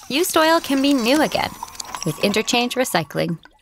used oil can be new again with interchange recycling.